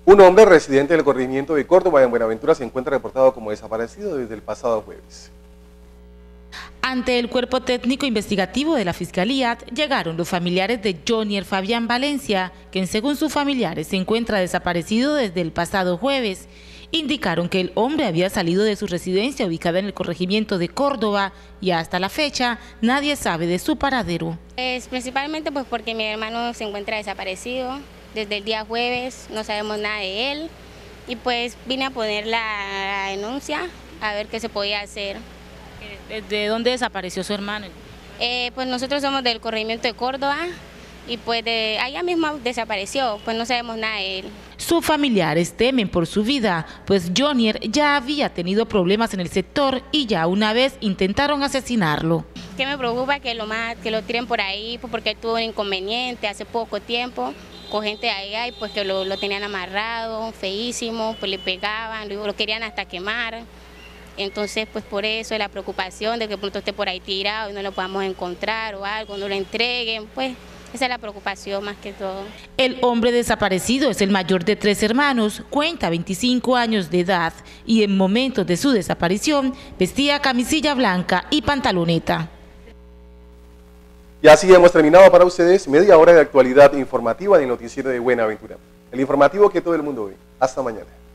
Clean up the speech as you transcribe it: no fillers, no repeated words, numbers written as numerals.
Un hombre residente del corregimiento de Córdoba en Buenaventura se encuentra reportado como desaparecido desde el pasado jueves. Ante el cuerpo técnico investigativo de la Fiscalía llegaron los familiares de Jonier Fabián Valencia, quien según sus familiares se encuentra desaparecido desde el pasado jueves. Indicaron que el hombre había salido de su residencia ubicada en el corregimiento de Córdoba y hasta la fecha nadie sabe de su paradero. Principalmente pues porque mi hermano se encuentra desaparecido desde el día jueves, no sabemos nada de él y pues vine a poner la denuncia a ver qué se podía hacer. ¿De dónde desapareció su hermano? Pues nosotros somos del corregimiento de Córdoba y pues de allá mismo desapareció, pues no sabemos nada de él. Sus familiares temen por su vida, pues Jonier ya había tenido problemas en el sector y ya una vez intentaron asesinarlo. Que me preocupa que lo tiren por ahí, pues porque él tuvo un inconveniente hace poco tiempo con gente de allá y pues que lo tenían amarrado, feísimo, pues le pegaban, lo querían hasta quemar. Entonces, pues por eso es la preocupación de que pronto esté por ahí tirado y no lo podamos encontrar o algo, no lo entreguen, pues esa es la preocupación más que todo. El hombre desaparecido es el mayor de 3 hermanos, cuenta 25 años de edad y en momentos de su desaparición vestía camisilla blanca y pantaloneta. Y así hemos terminado para ustedes media hora de actualidad informativa del noticiero de Buenaventura. El informativo que todo el mundo ve. Hasta mañana.